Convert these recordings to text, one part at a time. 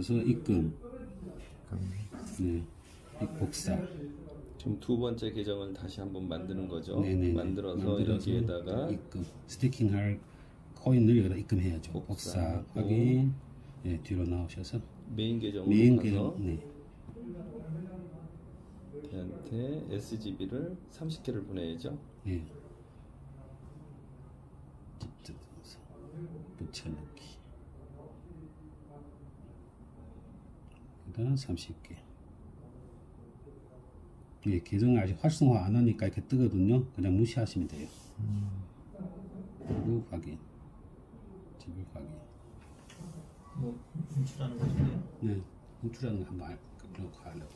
누르셔서 입금. 네, 복사. 지금 두 번째 계정을 다시 한번 만드는 거죠. 네네. 만들어서 여기에다가 입금. 스테이킹할 코인을 여기다 입금해야죠. 복사 확인. 네, 뒤로 나오셔서 메인 계정으로 메인 가서 계정. 네. 걔한테 SGB를 30개를 보내야죠. 네. 직접 넣어서 붙여넣기. 일단 30개. 예, 계정을 아직 활성화 안 하니까 이렇게 뜨거든요. 그냥 무시하시면 돼요. 그리고 확인. 지불 확인. 뭐 인출하는 거죠? 네, 인출하는 거 한번 하려고.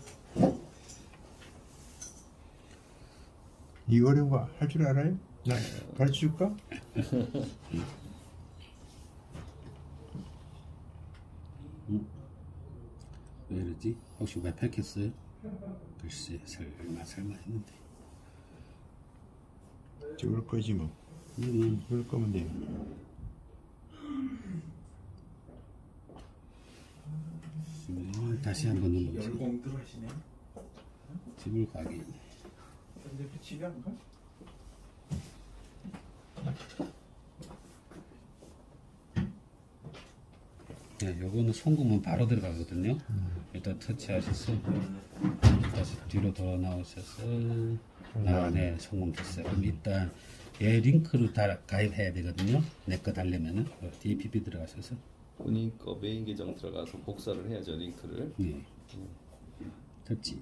이 어려운 거 할 줄 알아요? 나 가르쳐 줄까? 왜 이러지? 혹시 왜 팩했어요? 글쎄, 설마 했는데. 찍을 거지 뭐. 찍을 거면 돼요. 다시 한번 눌러보세요. 열공 들어가시네. 지불 확인. 근데 그 집에 안 가? 네, 요거는 송금은 바로 들어가거든요. 일단 터치하셔서 다시 뒤로 돌아 나오셔서 네, 송금 됐어요. 그럼 일단 얘 링크를 다 가입해야 되거든요. 내 거 달려면은 DPP 들어가셔서 본인 거 메인 계정 들어가서 복사를 해야죠, 링크를. 네, 터치.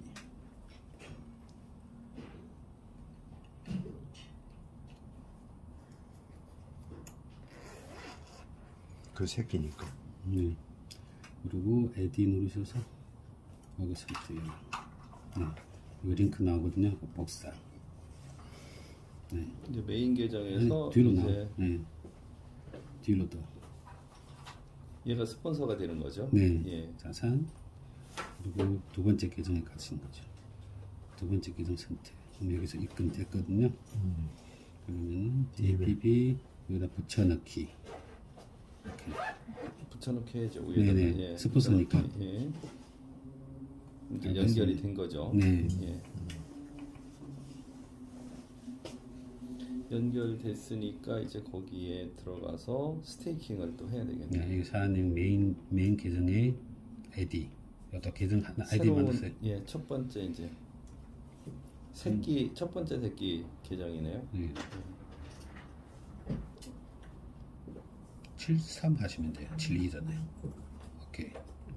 그 새끼니까. 네. 그리고 에디 누르셔서 여기 선택. 네. 이 링크 나오거든요. 복사. 네. 이제 메인 계정에서 뒤로 이제 나와. 네. 뒤로 더. 얘가 스폰서가 되는 거죠. 네. 예. 자산. 그리고 두 번째 계정에 가시는 거죠. 두 번째 계정 선택. 그럼 여기서 입금 됐거든요. 그러면은 DPP 여기다 붙여넣기. 이렇게. 붙여놓게 해야죠. 위에다가. 네네. 예. 스폰서니까. 예. 이제 알겠습니다. 연결이 된 거죠. 네. 예. 연결됐으니까 이제 거기에 들어가서 스테이킹을 또 해야 되겠네요. 네, 이 사장님 메인 계정에 아이디. 여기다 계정 하나 아이디 만드세요. 예, 첫 번째 이제 새끼 첫 번째 새끼 계정이네요. 네. 73 하시면 돼요. 72잖아요. 오케이.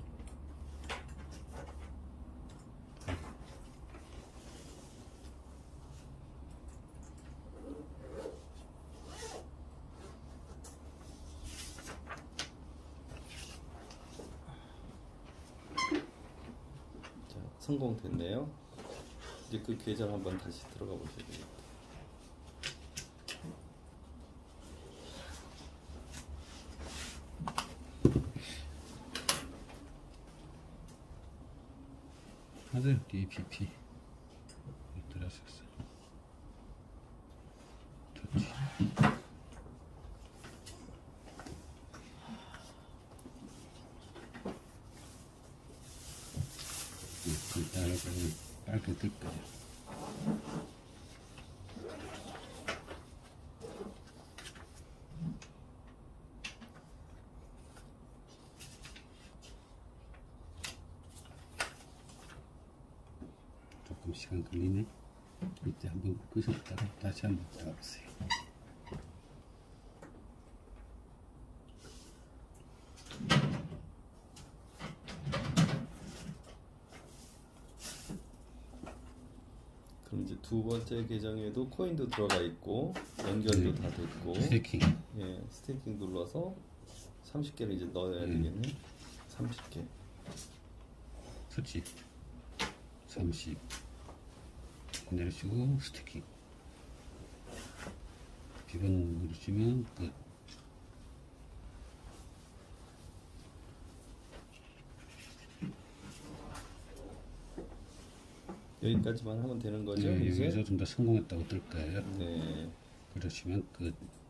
자, 성공됐네요. 이제 그 계정 한번 다시 들어가 보셔야 되겠다. 맞아요. DPP. 들어갔었어. 터치. 일단은 빨게 뜰 거예요. 조금 시간 걸리네. 이때 한번 끄셨다가 다시 한번 들어가보세요. 그럼 이제 두 번째 계정에도 코인도 들어가 있고 연결도 다 됐고 스테이킹. 예, 스테이킹 눌러서 30개를 이제 넣어야 되겠네. 30개. 터치. 30. 내리시고 스테이킹. 비번 누르시면 끝. 여기까지만 하면 되는 거죠. 네, 이제? 여기서 좀 더 성공했다고 뜰 거예요. 네. 그러시면 끝.